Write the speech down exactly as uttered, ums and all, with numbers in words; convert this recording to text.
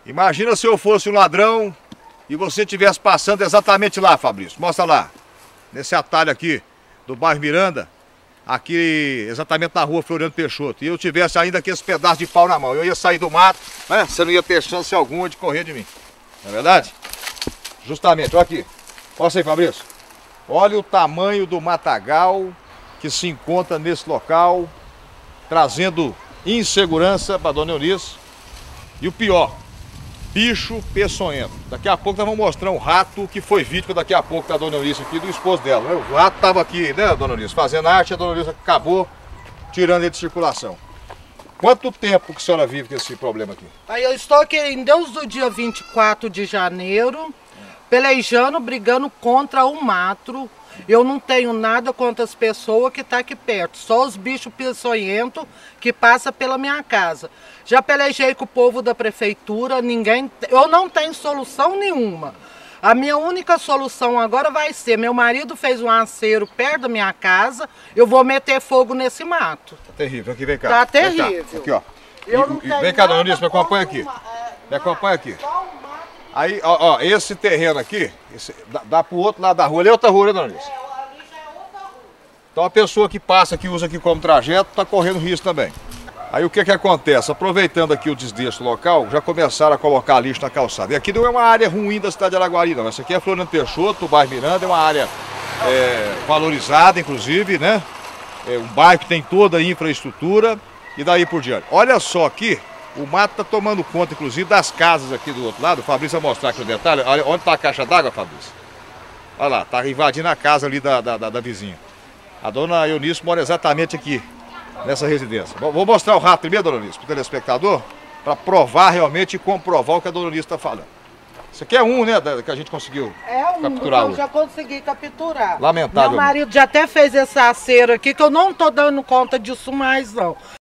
Imagina se eu fosse um ladrão e você estivesse passando exatamente lá, Fabrício. Mostra lá, nesse atalho aqui do bairro Miranda, aqui exatamente na rua Floriano Peixoto, e eu tivesse ainda aqueles pedaços de pau na mão, eu ia sair do mato, né? Você não ia ter chance alguma de correr de mim, não é verdade? Justamente, olha aqui, mostra aí, Fabrício. Olha o tamanho do matagal que se encontra nesse local, trazendo insegurança para Dona Eunice. E o pior, bicho peçonhento. Daqui a pouco nós vamos mostrar um rato que foi vítima daqui a pouco da Dona Eunice aqui, do esposo dela. Né? O rato estava aqui, né, Dona Eunice, fazendo arte, e a Dona Eunice acabou tirando ele de circulação. Quanto tempo que a senhora vive com esse problema aqui? Aí eu estou aqui desde o dia vinte e quatro de janeiro, pelejando, brigando contra o mato. Eu não tenho nada contra as pessoas que estão aqui perto, só os bichos peçonhentos que passam pela minha casa. Já pelejei com o povo da prefeitura, ninguém, eu não tenho solução nenhuma. A minha única solução agora vai ser, meu marido fez um acero perto da minha casa, eu vou meter fogo nesse mato. Tá terrível, aqui vem cá. Tá terrível. Cá. Aqui, ó. Eu E, não e, tenho vem cá, Dona Eunice, me nada acompanha aqui. contra uma- é, Me acompanha aqui. só um mato. Aí, ó, ó, esse terreno aqui, esse, dá, dá pro outro lado da rua. Ali é outra rua, né, Dona Eunice? É, ali já é outra rua. Então a pessoa que passa, que usa aqui como trajeto, está correndo risco também. Aí o que que acontece? Aproveitando aqui o desdeixo local, já começaram a colocar lixo na calçada. E aqui não é uma área ruim da cidade de Araguari, não. Essa aqui é Floriano Peixoto, o bairro Miranda, é uma área é, valorizada, inclusive, né? É um bairro que tem toda a infraestrutura e daí por diante. Olha só aqui, o mato está tomando conta, inclusive, das casas aqui do outro lado. O Fabrício vai mostrar aqui o detalhe. Olha onde está a caixa d'água, Fabrício. Olha lá, está invadindo a casa ali da, da, da, da vizinha. A dona Eunice mora exatamente aqui, nessa residência. Vou mostrar o rato primeiro, Dona Eunice, para o telespectador, para provar realmente e comprovar o que a Dona Eunice está falando. Isso aqui é um, né, que a gente conseguiu É um, capturar eu hoje. já consegui capturar. Lamentável. Meu marido já até fez esse acero aqui, que eu não tô dando conta disso mais, não.